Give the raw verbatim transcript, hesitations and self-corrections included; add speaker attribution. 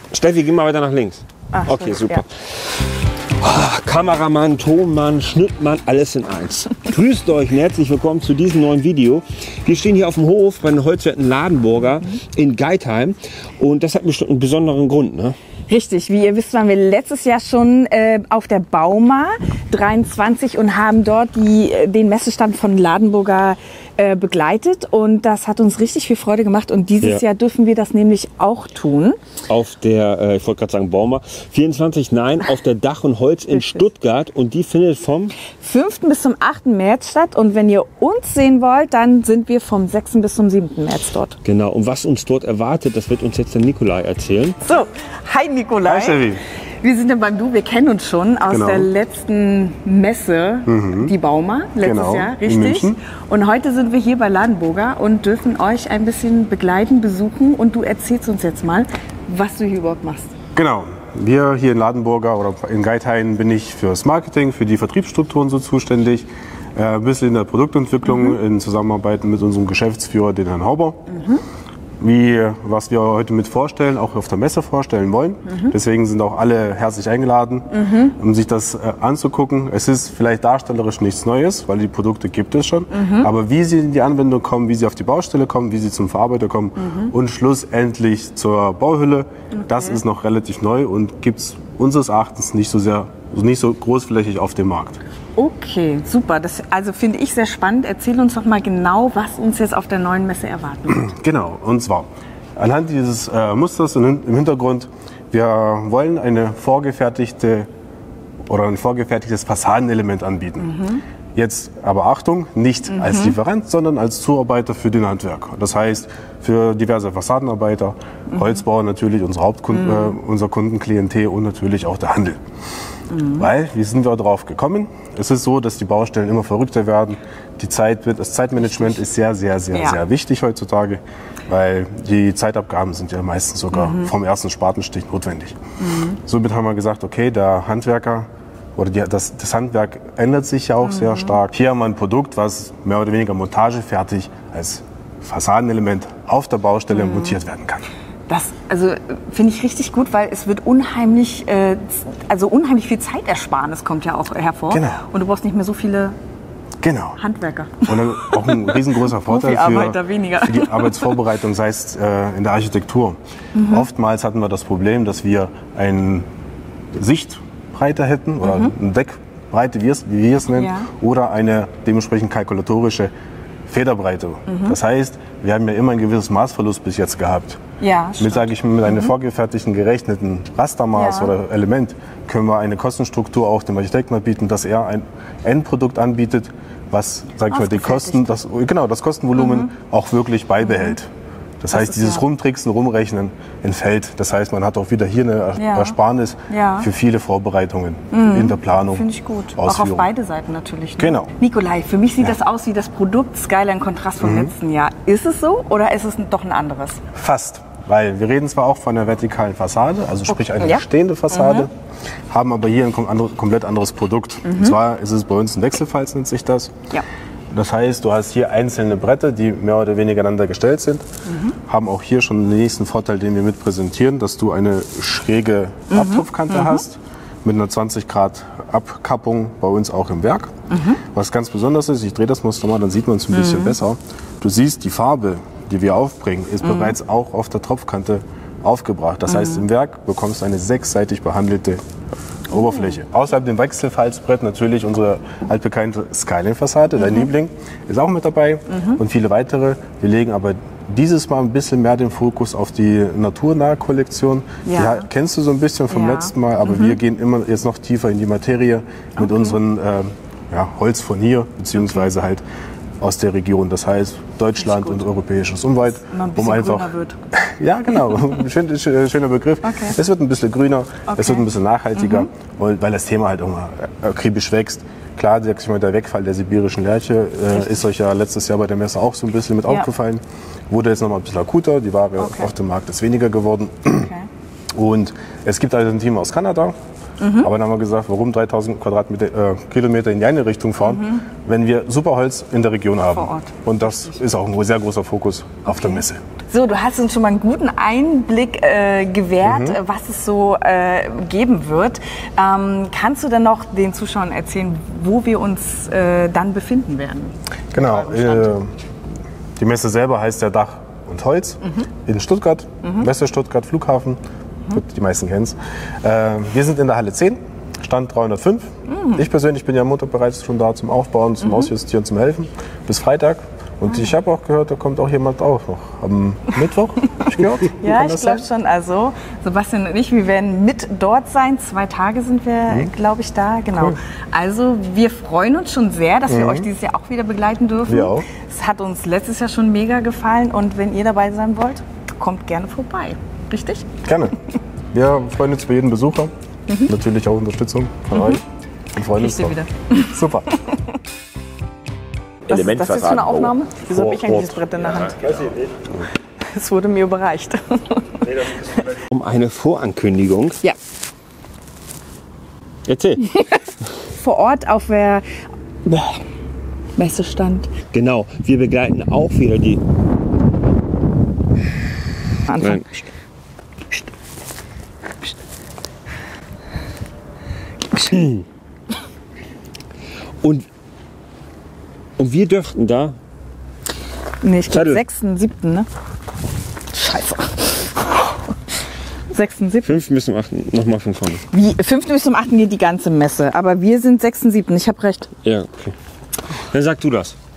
Speaker 1: Steffi, geh mal weiter nach links.
Speaker 2: Ach,
Speaker 1: okay,
Speaker 2: stimmt,
Speaker 1: super. Oh, Kameramann, Tonmann, Schnittmann, alles in eins. Grüßt euch und herzlich willkommen zu diesem neuen Video. Wir stehen hier auf dem Hof bei den Holzwerken Ladenburger in Geithain und das hat bestimmt einen besonderen Grund, ne?
Speaker 2: Richtig, wie ihr wisst, waren wir letztes Jahr schon äh, auf der Bauma dreiundzwanzig und haben dort die, den Messestand von Ladenburger äh, begleitet und das hat uns richtig viel Freude gemacht und dieses ja. Jahr dürfen wir das nämlich auch tun.
Speaker 1: Auf der, äh, ich wollte gerade sagen Bauma, vierundzwanzig, nein, auf der Dach und Holz in richtig. Stuttgart und die findet vom
Speaker 2: fünften bis zum achten März statt und wenn ihr uns sehen wollt, dann sind wir vom sechsten bis zum siebten März dort.
Speaker 1: Genau, und was uns dort erwartet, das wird uns jetzt der Nikolai erzählen.
Speaker 2: So, hi Nikolai.
Speaker 1: Hi Steffi.
Speaker 2: Wir sind ja beim Du, wir kennen uns schon aus genau. der letzten Messe, mhm. die Bauma, letztes
Speaker 1: genau.
Speaker 2: Jahr, richtig. Und heute sind wir hier bei Ladenburger und dürfen euch ein bisschen begleiten, besuchen und du erzählst uns jetzt mal, was du hier überhaupt machst.
Speaker 3: Genau, wir hier in Ladenburger oder in Geithain bin ich fürs Marketing, für die Vertriebsstrukturen so zuständig. Äh, ein bisschen in der Produktentwicklung mhm. in Zusammenarbeit mit unserem Geschäftsführer, den Herrn Hauber. Mhm. Wie, was wir heute mit vorstellen, auch auf der Messe vorstellen wollen. Mhm. Deswegen sind auch alle herzlich eingeladen, mhm. um sich das äh, anzugucken. Es ist vielleicht darstellerisch nichts Neues, weil die Produkte gibt es schon. Mhm. Aber wie sie in die Anwendung kommen, wie sie auf die Baustelle kommen, wie sie zum Verarbeiter kommen mhm. und schlussendlich zur Bauhülle, okay. das ist noch relativ neu und gibt es unseres Erachtens nicht so sehr, nicht so großflächig auf dem Markt.
Speaker 2: Okay, super. Das also finde ich sehr spannend. Erzähl uns doch mal genau, was uns jetzt auf der neuen Messe erwartet.
Speaker 3: Genau, und zwar anhand dieses äh, Musters im Hintergrund, wir wollen eine vorgefertigte oder ein vorgefertigtes Fassadenelement anbieten. Mhm. Jetzt aber Achtung, nicht mhm. als Lieferant, sondern als Zuarbeiter für den Handwerker. Das heißt, für diverse Fassadenarbeiter, mhm. Holzbauer natürlich, unsere Hauptkunden, mhm. äh, unser Kundenklientel und natürlich auch der Handel. Mhm. Weil, wie sind wir darauf gekommen? Es ist so, dass die Baustellen immer verrückter werden. Die Zeit, das Zeitmanagement ist sehr, sehr, sehr, ja. sehr wichtig heutzutage, weil die Zeitabgaben sind ja meistens sogar mhm. vom ersten Spatenstich notwendig. Mhm. Somit haben wir gesagt, okay, der Handwerker oder die, das, das Handwerk ändert sich ja auch mhm. sehr stark. Hier haben wir ein Produkt, was mehr oder weniger montagefertig als Fassadenelement auf der Baustelle mhm. montiert werden kann.
Speaker 2: Das also finde ich richtig gut, weil es wird unheimlich, äh, also unheimlich viel Zeitersparnis kommt ja auch hervor.
Speaker 3: Genau.
Speaker 2: Und du brauchst nicht mehr so viele
Speaker 3: genau.
Speaker 2: Handwerker.
Speaker 3: Und dann auch ein riesengroßer Vorteil für,
Speaker 2: weniger.
Speaker 3: für die Arbeitsvorbereitung, sei es äh, in der Architektur. Mhm. Oftmals hatten wir das Problem, dass wir eine Sichtbreite hätten oder mhm. eine Deckbreite, wie wir es nennen, ja. oder eine dementsprechend kalkulatorische Federbreite. Mhm. Das heißt, wir haben ja immer ein gewisses Maßverlust bis jetzt gehabt.
Speaker 2: Ja,
Speaker 3: mit, sage ich, mit einem mhm. vorgefertigten, gerechneten Rastermaß ja. oder Element können wir eine Kostenstruktur auch dem Architekten anbieten, dass er ein Endprodukt anbietet, was, sage ich mal, die Kosten, das, genau, das Kostenvolumen mhm. auch wirklich beibehält. Das, das heißt, dieses ja. Rumtricksen, Rumrechnen entfällt. Das heißt, man hat auch wieder hier eine ja. Ersparnis ja. für viele Vorbereitungen mhm. in der Planung.
Speaker 2: Finde ich gut. Auch auf beide Seiten natürlich. Ne?
Speaker 3: Genau.
Speaker 2: Nikolai, für mich sieht ja. das aus wie das Produkt Skyline Kontrast vom mhm. letzten Jahr. Ist es so oder ist es doch ein anderes?
Speaker 3: Fast. Weil wir reden zwar auch von einer vertikalen Fassade, also sprich eine
Speaker 2: ja.
Speaker 3: stehende Fassade, mhm. haben aber hier ein komplett anderes Produkt. Mhm. Und zwar ist es bei uns ein Wechselfalz, nennt sich das. Ja. Das heißt, du hast hier einzelne Bretter, die mehr oder weniger aneinander gestellt sind, mhm. haben auch hier schon den nächsten Vorteil, den wir mit präsentieren, dass du eine schräge mhm. Abtupfkante mhm. hast, mit einer zwanzig Grad Abkappung bei uns auch im Werk. Mhm. Was ganz besonders ist, ich drehe das Muster mal, dann sieht man es ein mhm. bisschen besser. Du siehst, die Farbe, die wir aufbringen, ist mhm. bereits auch auf der Tropfkante aufgebracht. Das mhm. heißt, im Werk bekommst du eine sechsseitig behandelte oh. Oberfläche. Außerhalb dem Wechselfalzbrett natürlich unsere altbekannte Skyline-Fassade, mhm. dein Liebling, ist auch mit dabei mhm. und viele weitere. Wir legen aber dieses Mal ein bisschen mehr den Fokus auf die naturnahe Kollektion. Ja. Die kennst du so ein bisschen vom ja. letzten Mal, aber mhm. wir gehen immer jetzt noch tiefer in die Materie mit okay. unseren äh, ja, Holz von hier, beziehungsweise halt aus der Region, das heißt Deutschland und europäisches Umwelt,
Speaker 2: ein
Speaker 3: um einfach
Speaker 2: wird.
Speaker 3: Ja, genau, Schön, schöner Begriff. Okay. Es wird ein bisschen grüner, okay. es wird ein bisschen nachhaltiger, mhm. weil das Thema halt immer akribisch wächst. Klar, der Wegfall der sibirischen Lerche äh, ist euch ja letztes Jahr bei der Messe auch so ein bisschen mit ja. aufgefallen. Wurde jetzt noch mal ein bisschen akuter, die Ware okay. auf dem Markt ist weniger geworden. Okay. Und es gibt Alternativen aus Kanada, Mhm. Aber dann haben wir gesagt, warum dreitausend Quadratmeter, äh, Kilometer in die eine Richtung fahren, mhm. wenn wir super Holz in der Region haben.
Speaker 2: Vor Ort.
Speaker 3: Und das ist auch ein sehr großer Fokus auf
Speaker 2: okay.
Speaker 3: der Messe.
Speaker 2: So, du hast uns schon mal einen guten Einblick äh, gewährt, mhm. was es so äh, geben wird. Ähm, kannst du denn noch den Zuschauern erzählen, wo wir uns äh, dann befinden werden?
Speaker 3: Genau. Äh, die Messe selber heißt ja Dach und Holz mhm. in Stuttgart, mhm. Messe Stuttgart, Flughafen. Mhm. Gut, die meisten kennen es. Äh, wir sind in der Halle zehn, Stand dreihundertfünf. Mhm. Ich persönlich bin ja am Montag bereits schon da zum Aufbauen, zum mhm. Ausjustieren, zum Helfen. Bis Freitag. Und ich habe auch gehört, da kommt auch jemand auch noch am Mittwoch, hab ich gehört.
Speaker 2: Ja, ich glaube schon. Also Sebastian und ich, wir werden mit dort sein. Zwei Tage sind wir, mhm. glaube ich, da. Genau. Cool. Also wir freuen uns schon sehr, dass wir mhm. euch dieses Jahr auch wieder begleiten dürfen.
Speaker 3: Wir auch.
Speaker 2: Es hat uns letztes Jahr schon mega gefallen. Und wenn ihr dabei sein wollt, kommt gerne vorbei. Richtig?
Speaker 3: Gerne. Wir freuen uns über jeden Besucher. Mhm. Natürlich auch Unterstützung von mhm. euch. Und freuen uns drauf.
Speaker 2: Wieder.
Speaker 3: Super.
Speaker 2: Was ist das jetzt für eine Aufnahme? Wieso habe ich eigentlich das Brett in der Hand? Es wurde mir überreicht.
Speaker 1: Um eine Vorankündigung.
Speaker 2: Ja.
Speaker 1: Erzähl.
Speaker 2: Vor Ort auf der Messestand.
Speaker 1: Genau, wir begleiten auch wieder die...
Speaker 2: Anfang.
Speaker 1: Und Und wir dürften da.
Speaker 2: Nee, ich glaube sechsten, siebten ne? Scheiße. sechsten, siebten
Speaker 1: Fünf bis zum achten Nochmal von vorne.
Speaker 2: Wie? fünften bis zum achten geht die ganze Messe. Aber wir sind sechsten, siebten Ich habe recht.
Speaker 1: Ja, okay. Dann sag du das.